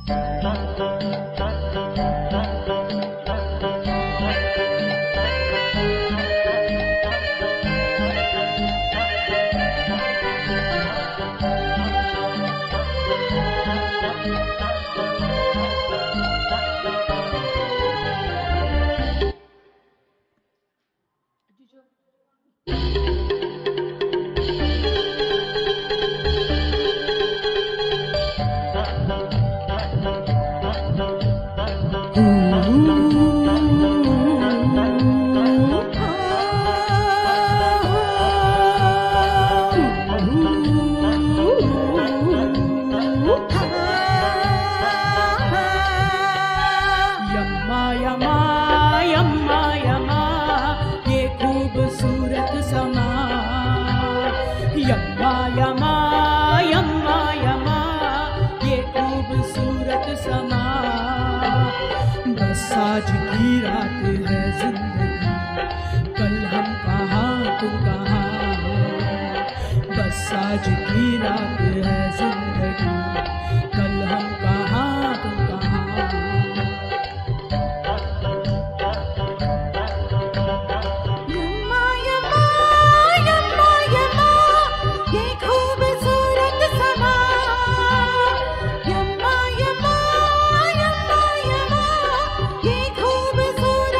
यम्मा यम्मा यम्मा यम्मा ये खूबसूरत समा। बस आज की रात है जिंदगी, कल हम कहाँ तुम कहाँ हो। बस आज की रात है जिंदगी, कल हम कहाँ तुम कहाँ हो। यम्मा यम्मा यम्मा यम्मा ये खूबसूरत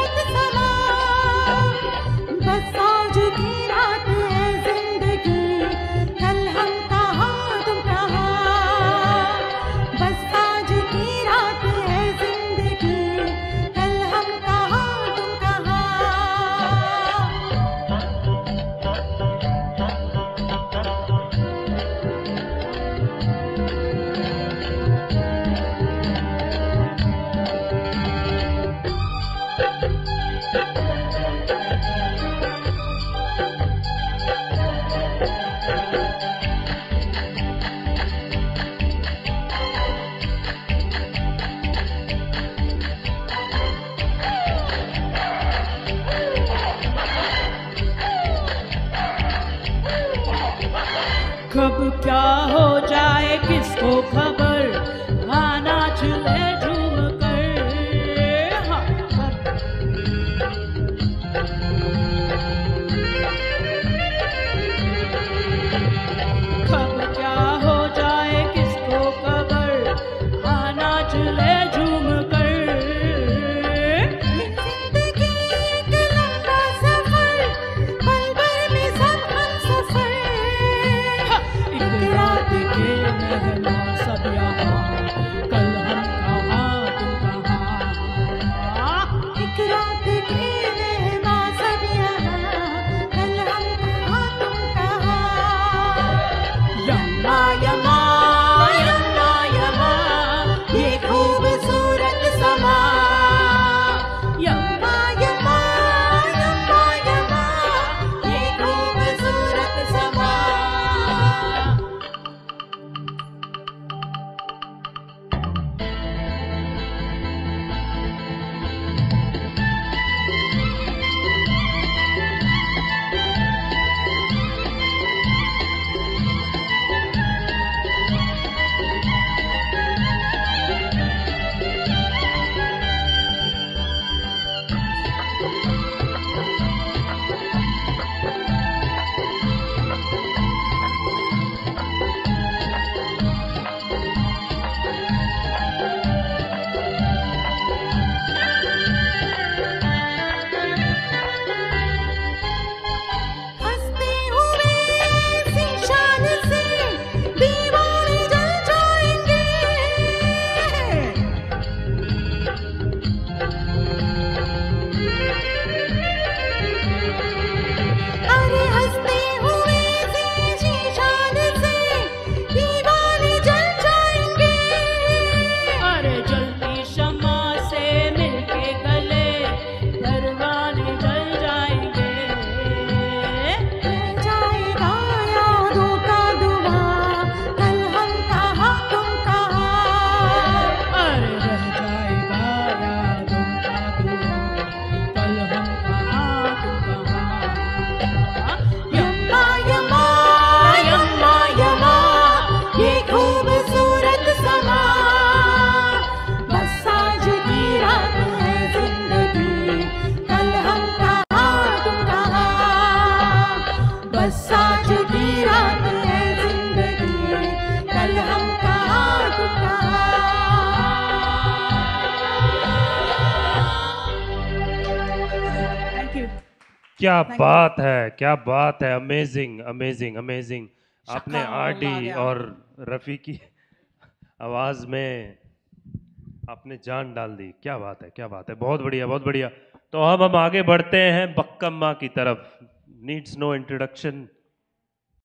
क्या Thank you. बात है, क्या बात है, अमेजिंग अमेजिंग अमेजिंग। आपने शक्का आ आरडी गया। और रफ़ी की आवाज़ में आपने जान डाल दी। क्या बात है, क्या बात है, बहुत बढ़िया बहुत बढ़िया। तो अब हम आगे बढ़ते हैं बक्कम्मा की तरफ। Needs no introduction.